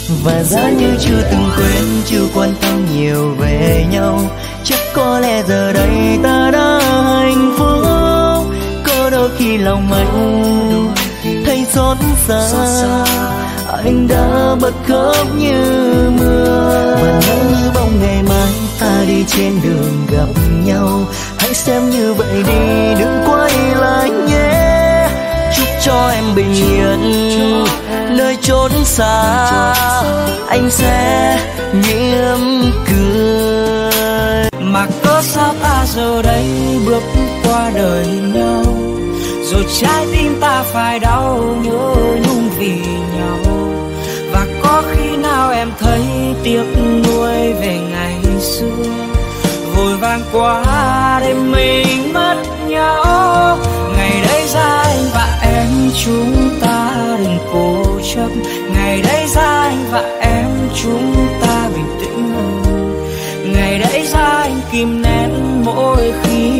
Và giá như chưa từng quên, chưa quan tâm nhiều về nhau. Chắc có lẽ giờ đây ta đã hạnh phúc. Có đôi khi lòng anh thấy xót xa, anh đã bật khóc như mưa. Và nếu như bóng ngày mai ta đi trên đường gặp nhau, hãy xem như vậy đi, đừng quay lại nhé. Chúc cho em bình yên nơi chốn xa, anh sẽ mỉm cười. Mà có sao ta giờ đây bước qua đời nhau, rồi trái tim ta phải đau nhớ nhung vì nhau. Và có khi nào em thấy tiếc nuối về ngày xưa, vội vàng quá để mình mất nhau. Ngày đấy ra anh và em chúng ta đừng cố chấp, ngày đấy ra anh và em chúng ta bình tĩnh hơn. Ngày đấy ra anh kìm nén mỗi khi